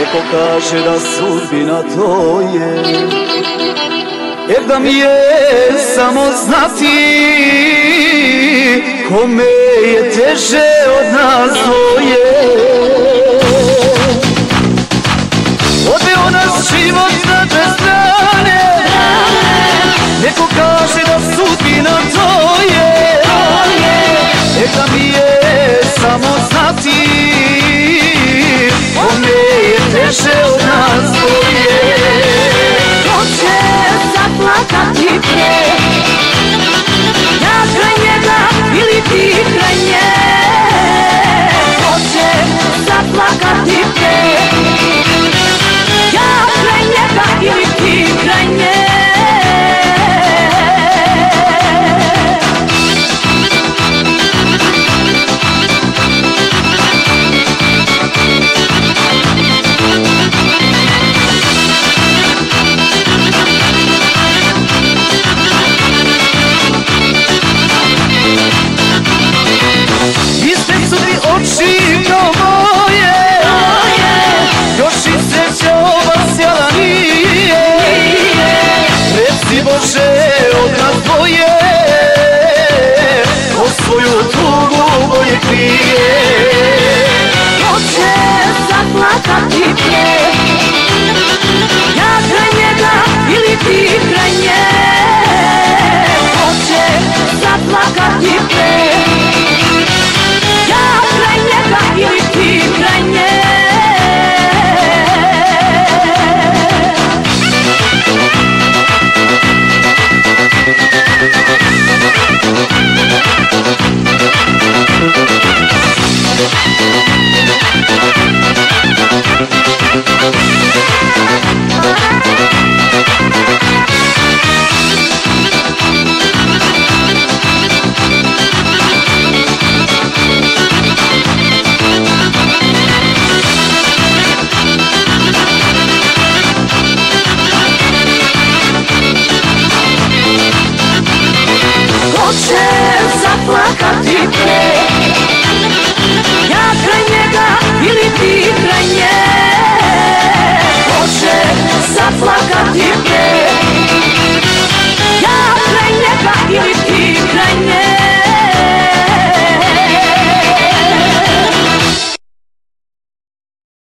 Neko kaže da sudbina to je, jer da mi je samo znati kome je teže od nas dvoje. Odveo nas život na dve strane, neko kaže da sudbina to je, jer da mi je samo znati kome je teže od nas dvoje. Ko će zaplakati pre, ja kraj njega ili ti kraj nje? Ko će zaplakati pre, ja kraj njega ili ti kraj nje? Bože, od nas dvoje, ko svoju tugu boje krije. Ko će zaplakati pre, ja kraj njega ili ti kraj nje? Ko će zaplakati pre, ja kraj njega ili ti kraj nje? We'll be right back.